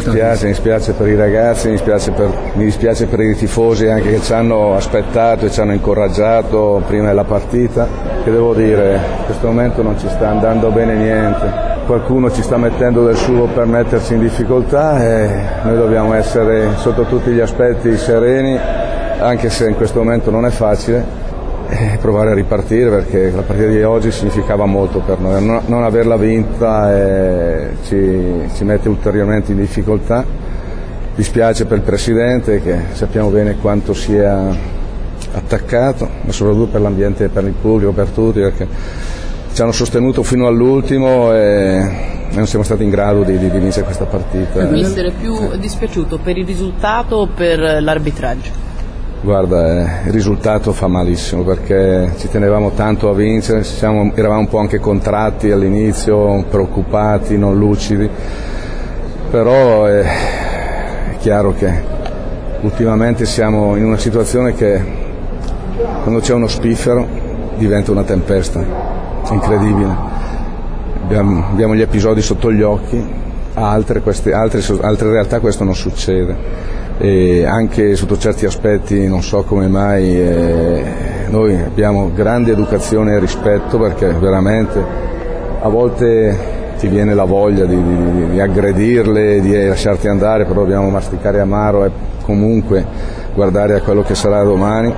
Mi dispiace per i ragazzi, mi dispiace per i tifosi anche che ci hanno aspettato e ci hanno incoraggiato prima della partita. Che devo dire, in questo momento non ci sta andando bene niente. Qualcuno ci sta mettendo del suo per metterci in difficoltà e noi dobbiamo essere sotto tutti gli aspetti sereni, anche se in questo momento non è facile. Provare a ripartire, perché la partita di oggi significava molto per noi. Non averla vinta ci mette ulteriormente in difficoltà. Dispiace per il Presidente, che sappiamo bene quanto sia attaccato, ma soprattutto per l'ambiente, per il pubblico, per tutti, perché ci hanno sostenuto fino all'ultimo e non siamo stati in grado di vincere questa partita. Mister, è più dispiaciuto per il risultato o per l'arbitraggio? Guarda, il risultato fa malissimo, perché ci tenevamo tanto a vincere, eravamo un po' anche contratti all'inizio, preoccupati, non lucidi, però è chiaro che ultimamente siamo in una situazione che quando c'è uno spiffero diventa una tempesta, incredibile. Abbiamo gli episodi sotto gli occhi, a altre realtà questo non succede. E anche sotto certi aspetti non so come mai noi abbiamo grande educazione e rispetto, perché veramente a volte ti viene la voglia di aggredirle, di lasciarti andare, però dobbiamo masticare amaro e comunque guardare a quello che sarà domani.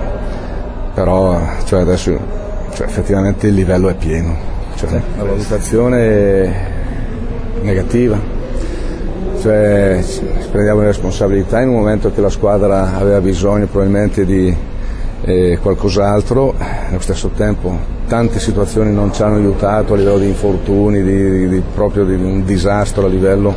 Però adesso effettivamente il livello è pieno, la valutazione è negativa. Ci prendiamo le responsabilità in un momento che la squadra aveva bisogno probabilmente di qualcos'altro. Allo stesso tempo tante situazioni non ci hanno aiutato a livello di infortuni, proprio di un disastro a livello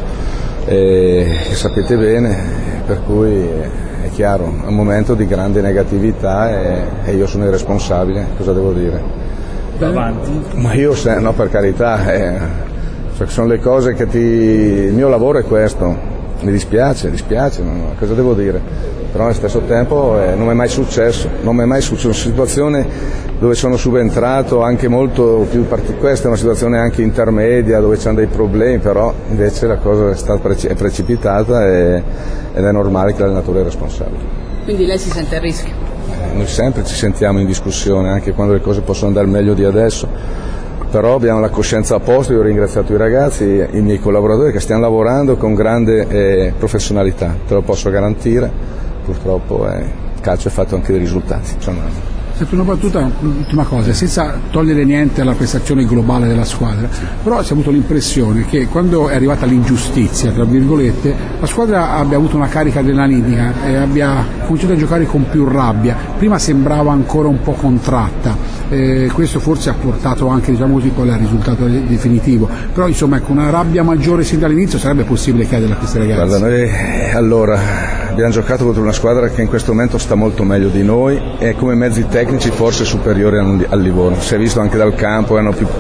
che sapete bene, per cui è chiaro, è un momento di grande negatività e io sono il responsabile, cosa devo dire? Davanti? Ma io no, per carità, sono le cose che il mio lavoro è questo, mi dispiace, cosa devo dire? Però allo stesso tempo non mi è mai successo, una situazione dove sono subentrato anche molto più questa è una situazione anche intermedia dove c'hanno dei problemi, però invece la cosa è precipitata ed è normale che l'allenatore è responsabile. Quindi lei si sente a rischio? Noi sempre ci sentiamo in discussione, anche quando le cose possono andare meglio di adesso. Però abbiamo la coscienza a posto, io ho ringraziato i ragazzi, i miei collaboratori che stiamo lavorando con grande professionalità, te lo posso garantire, purtroppo il calcio è fatto anche dei risultati. Sempre una battuta, l'ultima cosa, senza togliere niente alla prestazione globale della squadra, però si è avuto l'impressione che quando è arrivata l'ingiustizia, tra virgolette, la squadra abbia avuto una carica adrenalinica e abbia cominciato a giocare con più rabbia. Prima sembrava ancora un po' contratta, questo forse ha portato anche, diciamo così, poi al risultato definitivo, però insomma ecco, una rabbia maggiore sin dall'inizio sarebbe possibile chiedere a questi ragazzi. Guarda, noi abbiamo giocato contro una squadra che in questo momento sta molto meglio di noi e come mezzi tecnici forse superiore al Livorno, si è visto anche dal campo, hanno più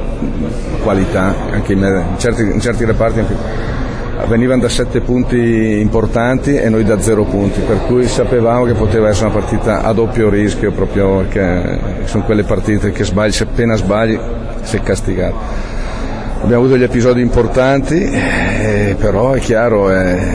qualità, anche in certi reparti venivano da 7 punti importanti e noi da 0 punti, per cui sapevamo che poteva essere una partita a doppio rischio, proprio perché sono quelle partite che se appena sbagli sei castigato. Abbiamo avuto gli episodi importanti, però è chiaro,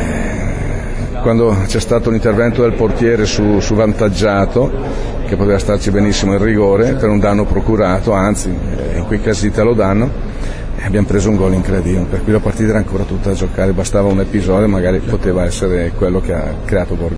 quando c'è stato l'intervento del portiere su vantaggiato, che poteva starci benissimo il rigore per un danno procurato, anzi in quei casi te lo danno, e abbiamo preso un gol incredibile, per cui la partita era ancora tutta da giocare, bastava un episodio, magari poteva essere quello che ha creato Borghi.